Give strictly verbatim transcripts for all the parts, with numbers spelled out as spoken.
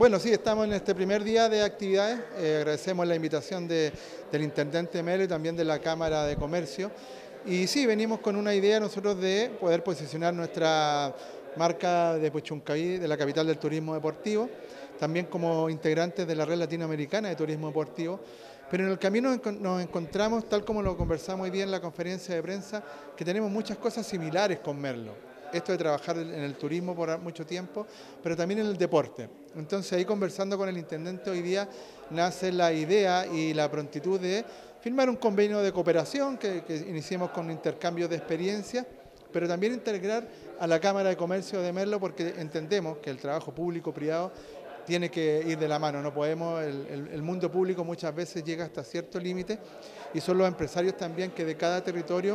Bueno, sí, estamos en este primer día de actividades. Eh, agradecemos la invitación de- del Intendente Melo y también de la Cámara de Comercio. Y sí, venimos con una idea nosotros de poder posicionar nuestra marca de Puchuncaví, de la capital del turismo deportivo, también como integrantes de la Red Latinoamericana de Turismo Deportivo. Pero en el camino encon- nos encontramos, tal como lo conversamos hoy día en la conferencia de prensa, que tenemos muchas cosas similares con Merlo. Esto de trabajar en el turismo por mucho tiempo, pero también en el deporte. Entonces ahí conversando con el intendente hoy día nace la idea y la prontitud de firmar un convenio de cooperación que, que iniciemos con intercambio de experiencias, pero también integrar a la Cámara de Comercio de Merlo porque entendemos que el trabajo público-privado tiene que ir de la mano, no podemos, el, el, el mundo público muchas veces llega hasta cierto límite y son los empresarios también que de cada territorio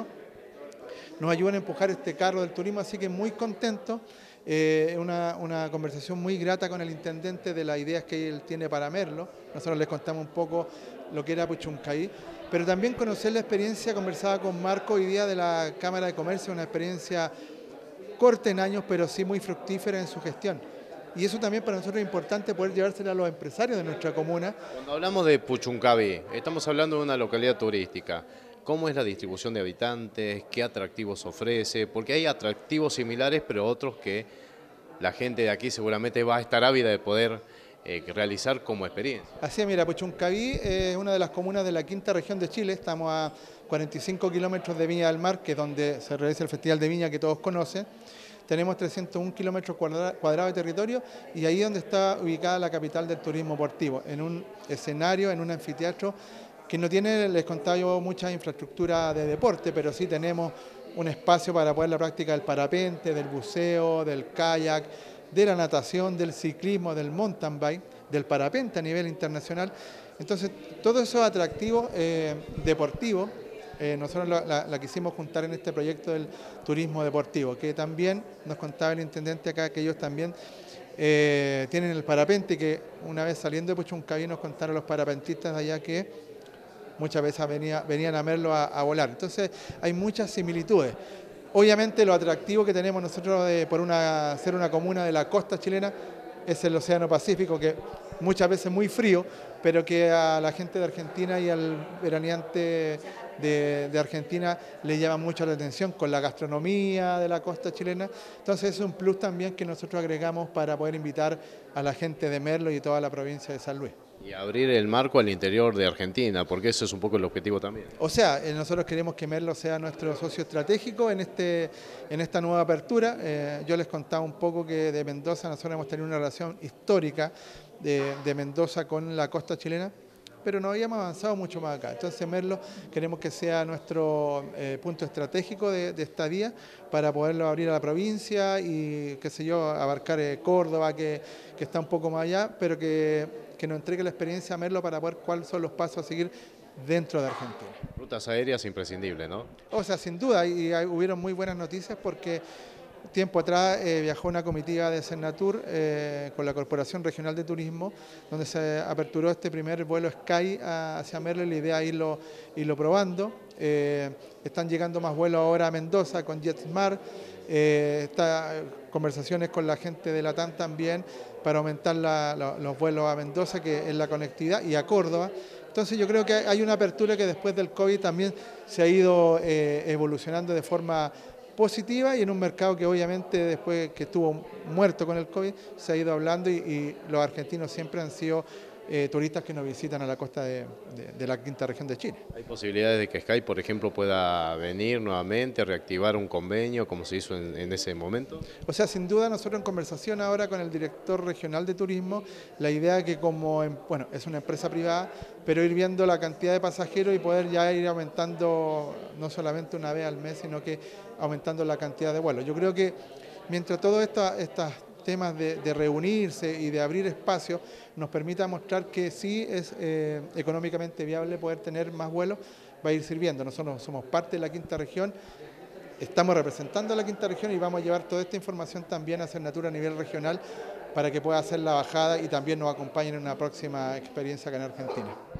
nos ayudan a empujar este carro del turismo, así que muy contento. Eh, una, una conversación muy grata con el intendente de las ideas que él tiene para Merlo. Nosotros les contamos un poco lo que era Puchuncaví, pero también conocer la experiencia, conversaba con Marco hoy día de la Cámara de Comercio, una experiencia corta en años, pero sí muy fructífera en su gestión. Y eso también para nosotros es importante poder llevársela a los empresarios de nuestra comuna. Cuando hablamos de Puchuncaví, estamos hablando de una localidad turística. ¿Cómo es la distribución de habitantes? ¿Qué atractivos ofrece? Porque hay atractivos similares, pero otros que la gente de aquí seguramente va a estar ávida de poder eh, realizar como experiencia. Así es, mira, Puchuncaví es una de las comunas de la quinta región de Chile. Estamos a cuarenta y cinco kilómetros de Viña del Mar, que es donde se realiza el Festival de Viña que todos conocen. Tenemos trescientos un kilómetros cuadrados de territorio y ahí es donde está ubicada la capital del turismo deportivo, en un escenario, en un anfiteatro que no tiene, les contaba yo, mucha infraestructura de deporte, pero sí tenemos un espacio para poder la práctica del parapente, del buceo, del kayak, de la natación, del ciclismo, del mountain bike, del parapente a nivel internacional. Entonces, todo eso atractivo eh, deportivo, eh, nosotros la, la, la quisimos juntar en este proyecto del turismo deportivo, que también nos contaba el intendente acá que ellos también eh, tienen el parapente, que una vez saliendo de Puchuncaví nos contaron los parapentistas de allá que muchas veces venía, venían a verlo a, a volar. Entonces hay muchas similitudes. Obviamente lo atractivo que tenemos nosotros de, por una, ser una comuna de la costa chilena es el Océano Pacífico, que muchas veces es muy frío, pero que a la gente de Argentina y al veraneante de, de Argentina le llama mucho la atención con la gastronomía de la costa chilena. Entonces es un plus también que nosotros agregamos para poder invitar a la gente de Merlo y toda la provincia de San Luis. Y abrir el marco al interior de Argentina, porque eso es un poco el objetivo también. O sea, eh, nosotros queremos que Merlo sea nuestro socio estratégico en, este, en esta nueva apertura. Eh, yo les contaba un poco que de Mendoza nosotros hemos tenido una relación histórica de, de Mendoza con la costa chilena, pero no habíamos avanzado mucho más acá. Entonces Merlo queremos que sea nuestro eh, punto estratégico de, de estadía para poderlo abrir a la provincia y, qué sé yo, abarcar eh, Córdoba, que, que está un poco más allá, pero que, que nos entregue la experiencia a Merlo para poder cuáles son los pasos a seguir dentro de Argentina. Rutas aéreas imprescindibles, ¿no? O sea, sin duda, y, y hubieron muy buenas noticias porque tiempo atrás eh, viajó una comitiva de Senatur eh, con la Corporación Regional de Turismo, donde se aperturó este primer vuelo Sky a, hacia Merlo y la idea es irlo, irlo probando. Eh, están llegando más vuelos ahora a Mendoza con JetSmart, eh, está, conversaciones con la gente de Latam también para aumentar la, la, los vuelos a Mendoza, que es la conectividad, y a Córdoba. Entonces yo creo que hay una apertura que después del COVID también se ha ido eh, evolucionando de forma positiva y en un mercado que obviamente después que estuvo muerto con el COVID se ha ido hablando y, y los argentinos siempre han sido eh, turistas que nos visitan a la costa de, de, de la quinta región de Chile. ¿Hay posibilidades de que Sky, por ejemplo, pueda venir nuevamente, reactivar un convenio como se hizo en, en ese momento? O sea, sin duda nosotros en conversación ahora con el director regional de turismo, la idea que como, bueno, es una empresa privada, pero ir viendo la cantidad de pasajeros y poder ya ir aumentando no solamente una vez al mes, sino que aumentando la cantidad de vuelos. Yo creo que mientras todos estos temas de, de reunirse y de abrir espacios nos permita mostrar que sí es eh, económicamente viable poder tener más vuelos, va a ir sirviendo. Nosotros somos parte de la quinta región, estamos representando a la quinta región y vamos a llevar toda esta información también a Senatur a nivel regional para que pueda hacer la bajada y también nos acompañen en una próxima experiencia acá en Argentina.